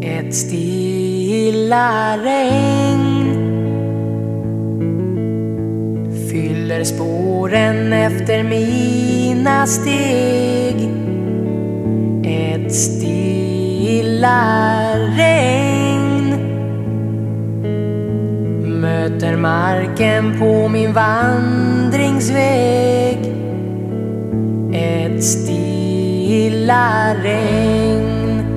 Ett stilla regn fyller spåren efter mina steg. Ett stilla regn möter marken på min vandringsväg. Ett stilla regn.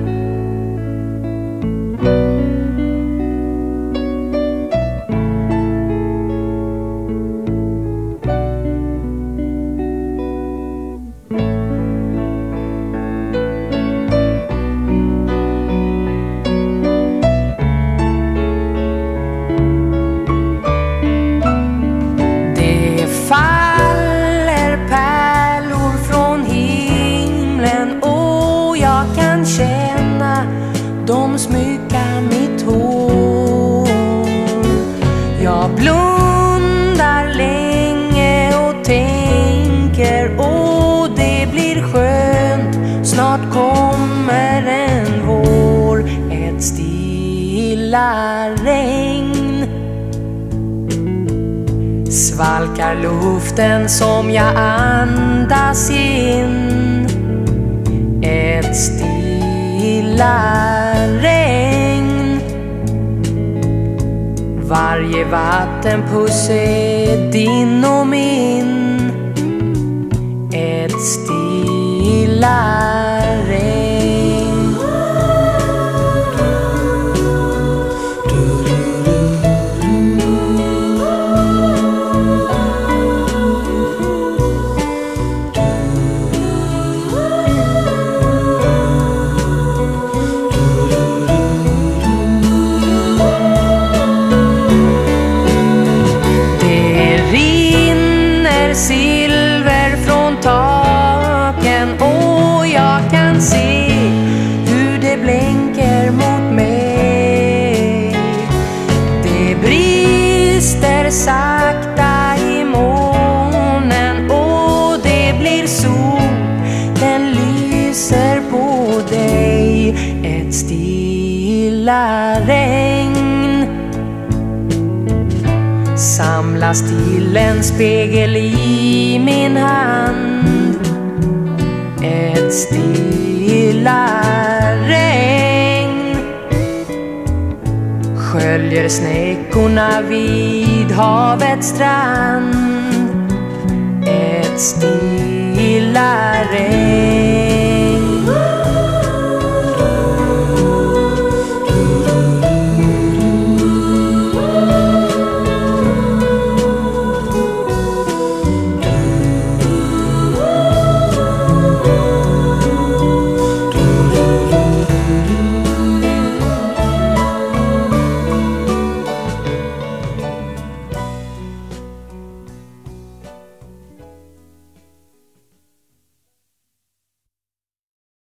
Faller pärlor från himlen och jag kan känna dem smycka mitt hår. Jag blundar länge och tänker, åh det blir skönt, snart kommer en vår. Ett stilla regn svalkar luften som jag andas in. Ett stilla regn. Varje vattenpuss är din och min. Ett stilla regn. Silver från taken och jag kan se hur det blänker mot mig. Det brister sakta i månen och det blir sol, den lyser på dig. Ett stilla regn samlas till en spegel i min hand. Ett stilla regn sköljer snäckorna vid havets strand. Ett stilla regn.